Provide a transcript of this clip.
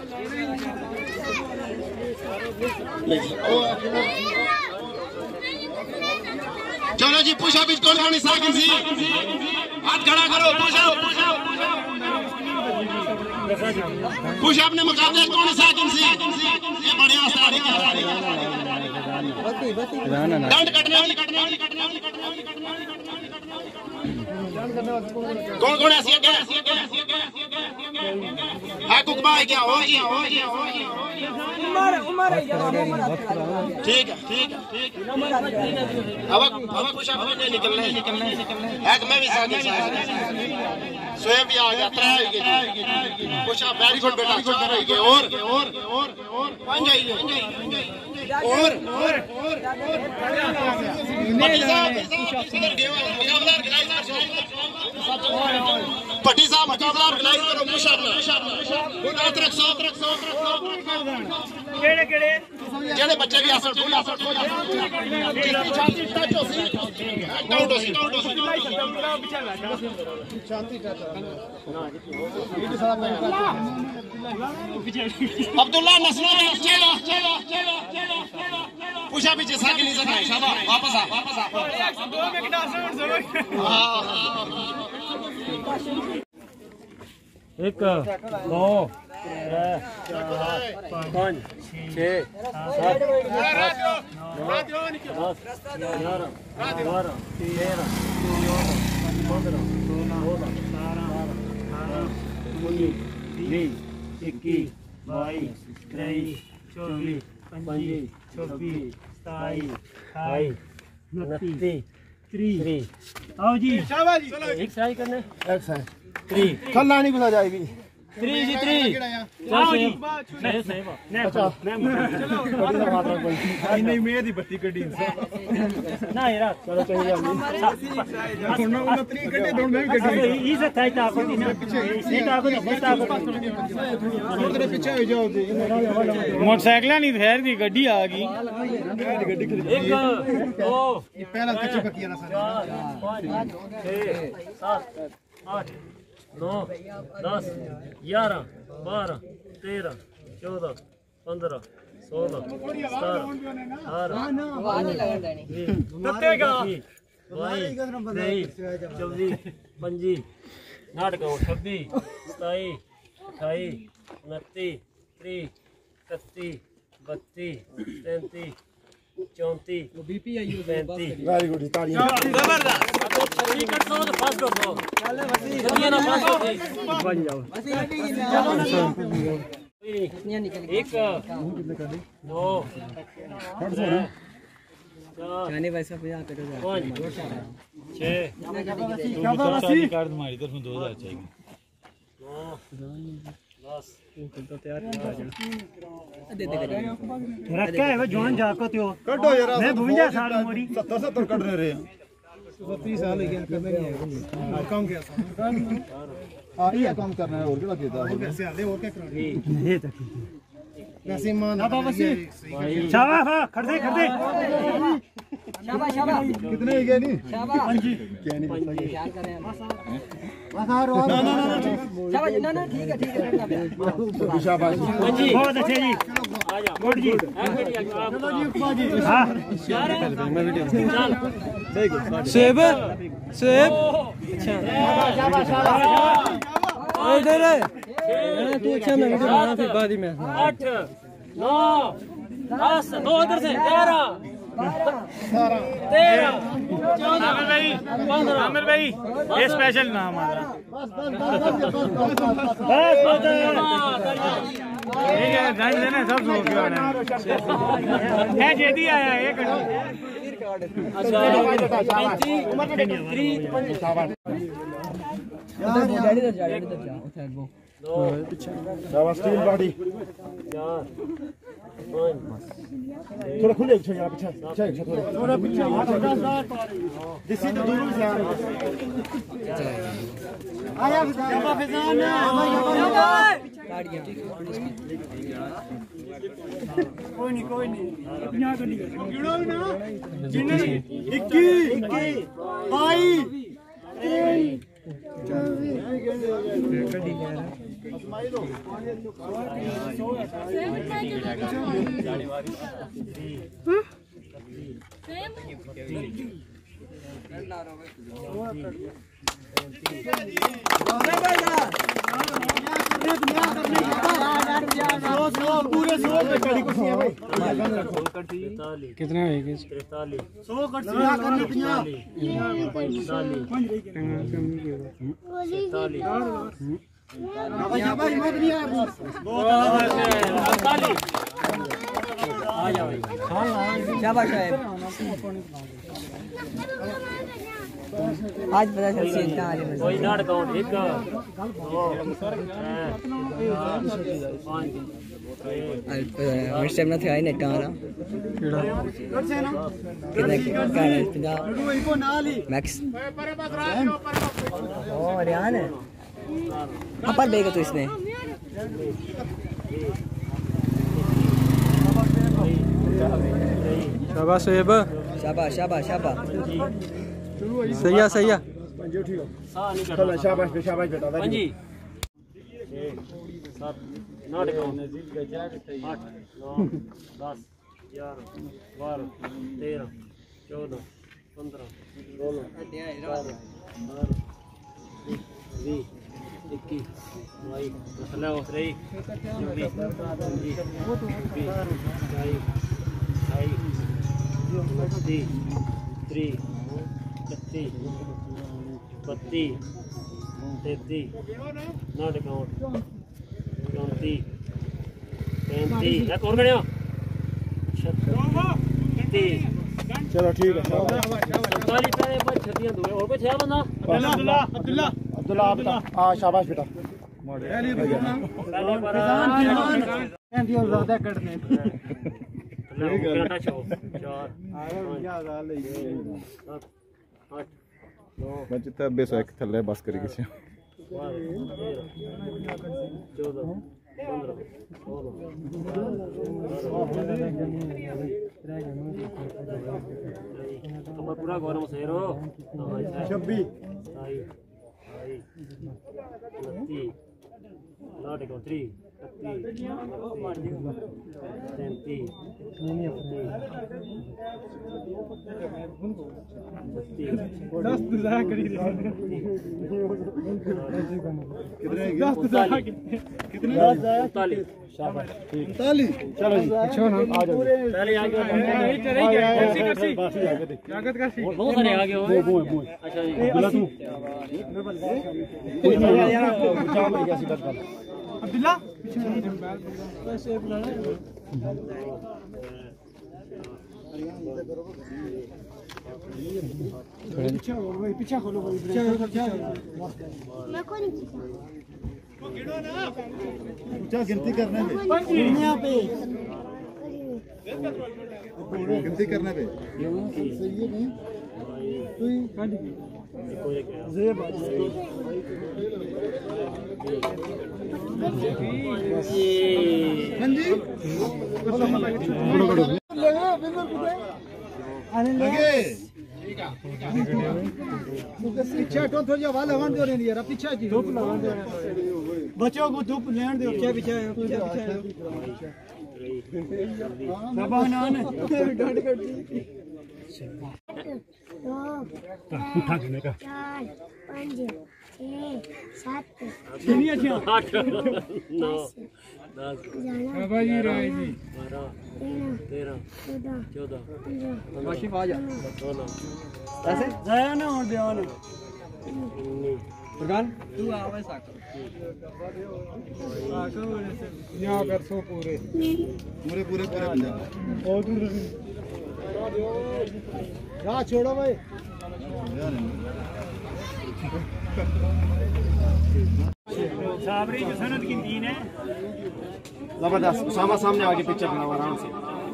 चलो जी पुशअप कौन कौन साकिन सी हाथ खड़ा करो पुशअप ने मुकाबले कौन साकिन सी ये बढ़िया साड़ी क्या दंड कटने कौन कौन ऐसी है उकबा है क्या हो जी ठीक है अब पुशअप नहीं निकलना है मैं भी साथ सोएब भी आ गया पुशअप वेरी गुड बेटा और बन जाइए और पट्टी साहब मुकाबला ऑर्गेनाइज करो पुशअप जेड़े बच्चे भी असर अब्दुल्ला नस्ल पुशअप पीछे साकिन नहीं सकता शाबाश वापस आ एक दो पाँच छः सात आठ नौ 10 11 12 13 14 15 16 17 18 19 20 21 22 23 24 25 27 30 आओ जी एक साई करने एक साई 3 कल नहीं गुजर जाएगी 3 जी 3 आओ जी सही सही अच्छा मैं नहीं मेरी बत्ती कड़ी ना यार चलो चाहिए हम सुनना उन 3 गड्ढे ढूंढ में भी गड्ढे ई से था ता को ना इसी ता को बता को तेरे पीछे हो जाओ मोटरसाइकिल नहीं ठहर दी गड्डी आ गई एक दो ये पहला कच्चे पकिया ना सर 5 6 7 8 9 10 11 12 13 14 15 16 17 18 नाटक 26 27 28 29 30 31 32 33 34 बीपी आई 35 वेरी गुड तालियां जबरदस्त टिकट तो फर्स्ट हो चले वसी जल्दी ना फर्स्ट हो बन जाओ एक दो जाने वैसा भैया करो 6 कार्ड तुम्हारी तरफ 2000 चाहिए 10 तो तैयार हो जाना दे दे रखा है वो जॉन जाको त्यो कटो यार मैं 52 साल मोरी 70 कट रहे हैं 30 साल हो गया करना नहीं है काम क्या हां ये काम करना है और क्या देता है कैसे आले और क्या करना ये तक वैसे मान शाबाश खड़ दे शाबाश कितने हो गए नहीं शाबाश क्या नहीं प्यार कर रहे हैं बस और शाबाश ना ठीक है शाबाश जी बहुत अच्छे जी आ जाओ गुड जी चलो जी उकबा जी हां मैं वीडियो चल सेब अच्छा शाबाश इधर तू अच्छा मैं वीडियो बना फिर बाद में 8 9 10 दो उधर से 11 13 14 आमिर भाई ये स्पेशल नाम हमारा बस ठीक है जान देना सब हो गया है जेदी आया एक अच्छा 35 स्टील बॉडी थोड़ा खुले पीछे यहाँ पीछे थोड़ा पीछे जिससे तो दूर से आया फिजान कोई नहीं अपना तो नहीं गिनो ना जिन्ने 21 22 23 कितना है 100 आज पता चल सीखता है कोई नाड़ काउंट 1 टाइम ना थे आई नेट आना कितना मैक्स ओ रियान है अपन देगा तो इसने शाबाश सोएब शाबाश शाबाश शाबाश सही है शाबाश बेटा 5 7 नाड़ काउंट 8 9 10 11 12 13 14 15 16 17 20 21 मसला हो रही चलो ठीक है अब्दुल्ला शाबाश बेटा जितना बेस है थल्ले बस करी किसी 14 पूरा गौरव से रो 26 not go 3 चलो जी आ जाओ पहले आगे बहुत सारे आगे हो अच्छा जी अब्दुल्ला पीछे खोलो क्या गिनती करने पे गिनती करने पे सही है नहीं पीछे थोड़ी हवा लगान दो यार पीछे धूप लगान दो बच्चों को धूप लेने दो पीछे पीछे उठा देने का 4 5 6 7 8 9 10 बाबाजी राय जी 12 13 14 माशी आ जा ऐसे जाया ना और देवाने प्रधान तू आवे साको यहां कर सो पूरे बंदे और दूर जा छोड़ो भाई साबरी जो सनद की 3 है जबरदस्त उसामा सामने आगे पिक्चर बनाओ आराम से